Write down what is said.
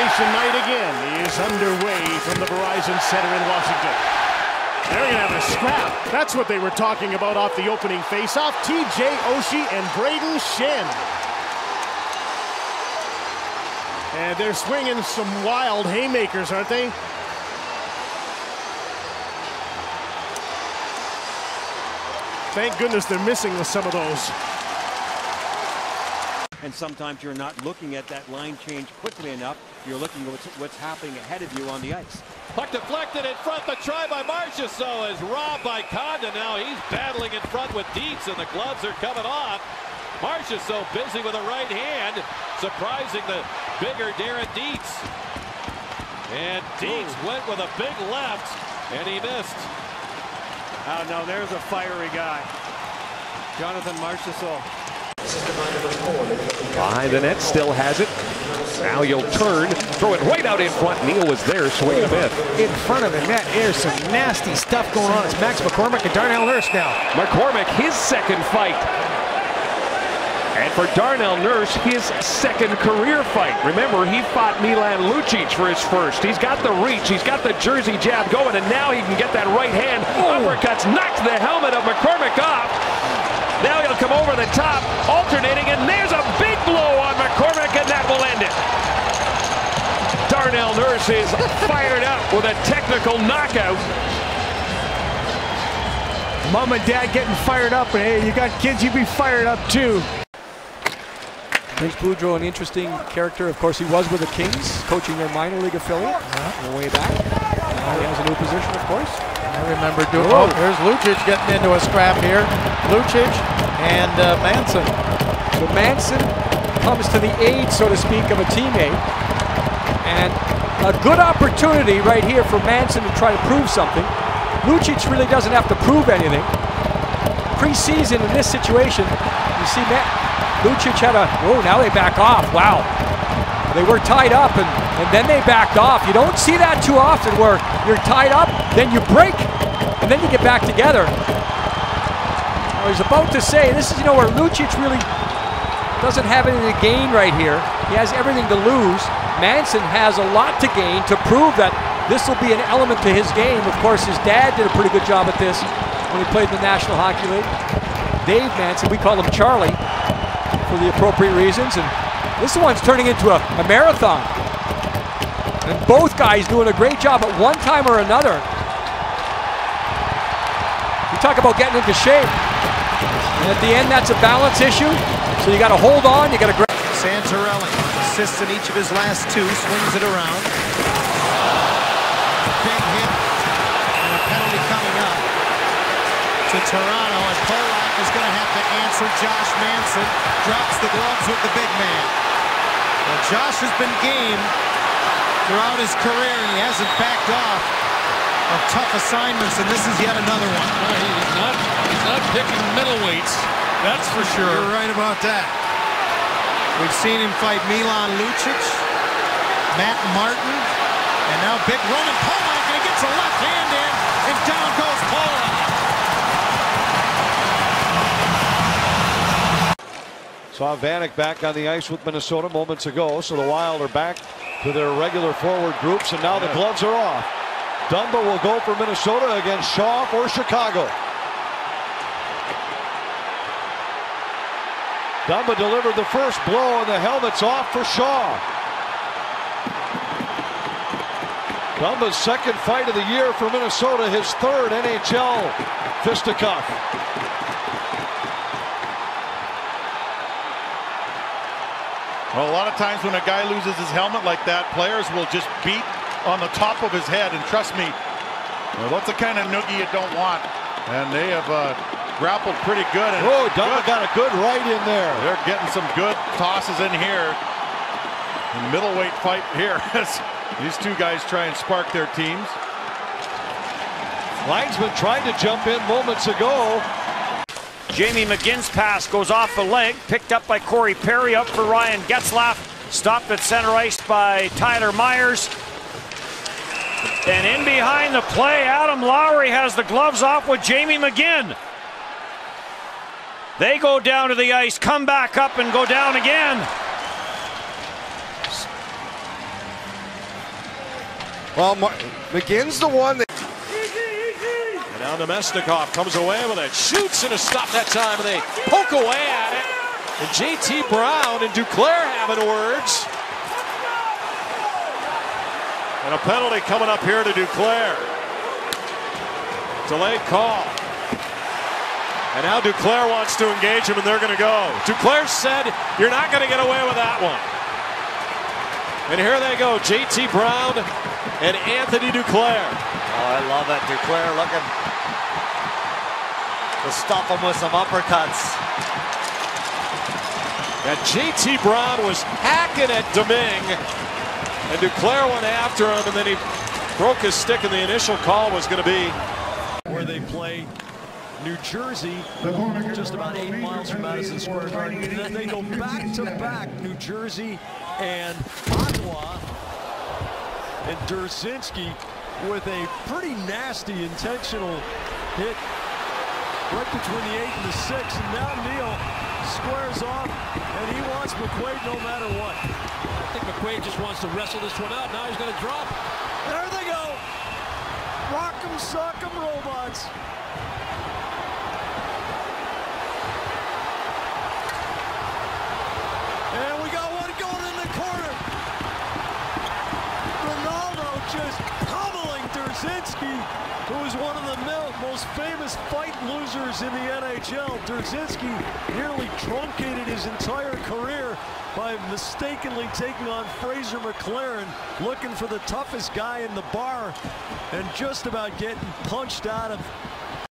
celebration night again is underway from the Verizon Center in Washington. They're going to have a scrap. That's what they were talking about off the opening faceoff. TJ Oshie and Braden Shen. And they're swinging some wild haymakers, aren't they? Thank goodness they're missing with some of those. And sometimes you're not looking at that line change quickly enough. You're looking at what's happening ahead of you on the ice. Puck deflected in front. The try by Marchessault is robbed by Condon. Now he's battling in front with Dietz, and the gloves are coming off. Marchessault busy with a right hand, surprising the bigger Darren Dietz. And Dietz went with a big left, and he missed. Oh no, there's a fiery guy. Jonathan Marchessault. Behind the net, still has it. Now you'll turn, throw it right out in front. Neal was there, swing and a bit. In front of the net, there's some nasty stuff going on. It's Max McCormick and Darnell Nurse now. McCormick, his second fight. And for Darnell Nurse, his second career fight. Remember, he fought Milan Lucic for his first. He's got the reach, he's got the Jersey jab going, and now he can get that right hand. Uppercuts, knocks the helmet of McCormick off. Now he'll come over the top, alternating, and there's a big blow on McCormick, and that will end it. Darnell Nurse is fired up with a technical knockout. Mom and Dad getting fired up, and hey, you got kids, you be fired up too. Vince Boudreau, an interesting character. Of course, he was with the Kings, coaching their minor league affiliate on the way back. Now he has a new position, of course. I remember doing. Oh, here's Lucic getting into a scrap here. Lucic and Manson. So Manson comes to the aid, so to speak, of a teammate. And a good opportunity right here for Manson to try to prove something. Lucic really doesn't have to prove anything. Pre-season in this situation, you see Lucic had a, oh, now they back off. Wow. They were tied up and then they backed off. You don't see that too often where you're tied up, then you break, and then you get back together. I was about to say, this is, where Lucic really doesn't have anything to gain right here. He has everything to lose. Manson has a lot to gain to prove that this will be an element to his game. Of course, his dad did a pretty good job at this when he played in the National Hockey League. Dave Manson, we call him Charlie for the appropriate reasons, and this one's turning into a marathon. And both guys doing a great job at one time or another. You talk about getting into shape. And at the end, that's a balance issue. So you got to hold on, you got to grab. Santorelli assists in each of his last two, swings it around. Big hit, and a penalty coming up to Toronto, and Polak is going to have to answer. Josh Manson drops the gloves with the big man. Well, Josh has been game throughout his career, and he hasn't backed off of tough assignments, and this is yet another one. No, he's not picking middleweights, that's for sure. You're right about that. We've seen him fight Milan Lucic, Matt Martin, and now big run and Polak, and he gets a left hand in, and down goes Polak. Saw Vanek back on the ice with Minnesota moments ago, so the Wild are back to their regular forward groups, and now the gloves are off. Dumba will go for Minnesota against Shaw for Chicago. Dumba delivered the first blow, and the helmet's off for Shaw. Dumba's second fight of the year for Minnesota, his third NHL fisticuff. Well, a lot of times when a guy loses his helmet like that, players will just beat on the top of his head, and trust me, that's the kind of noogie you don't want. And they have grappled pretty good. And Dumba got a good right in there. They're getting some good tosses in here. The middleweight fight here as these two guys try and spark their teams. Linesman tried to jump in moments ago. Jamie McGinn's pass goes off the leg, picked up by Corey Perry, up for Ryan Getzlaf, stopped at center ice by Tyler Myers. And in behind the play, Adam Lowry has the gloves off with Jamie McGinn. They go down to the ice, come back up and go down again. Well, McGinn's the one that... And now Nemestikov comes away with it, shoots and a stop that time, and they poke away at it. And J.T. Brown and Duclair having words. And a penalty coming up here to Duclair. Delayed call. And now Duclair wants to engage him, and they're going to go. Duclair said, "You're not going to get away with that one." And here they go, J.T. Brown and Anthony Duclair. Oh, I love it. Duclair looking to stop him with some uppercuts. And J.T. Brown was hacking at Domingue. And Duclair went after him, and then he broke his stick, and the initial call was going to be where they play New Jersey, just about 8 miles from Madison Square Garden. And then they go back-to-back, New Jersey and Ottawa. And Durzinski with a pretty nasty intentional hit right between the 8 and the 6. And now Neal squares off, and he wants McQuaid no matter what. I think McQuaid just wants to wrestle this one out. Now he's going to drop. There they go. Rock'em sock'em robots. And we got one going in the corner. Ronaldo just pummeling Durzinski, who is one of the most famous fight losers in the NHL. Durzinski nearly truncated his entire career by mistakenly taking on Fraser McLaren, looking for the toughest guy in the bar, and just about getting punched out of